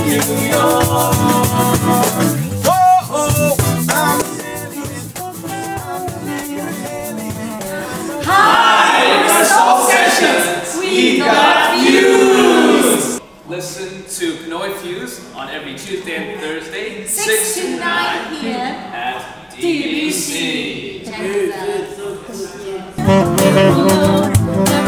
New York. Hi, Soul Sessions. We got views. Listen to Pinoy Fuse on every Tuesday and Thursday, 6 to 9 p.m. at DBC. Check us out.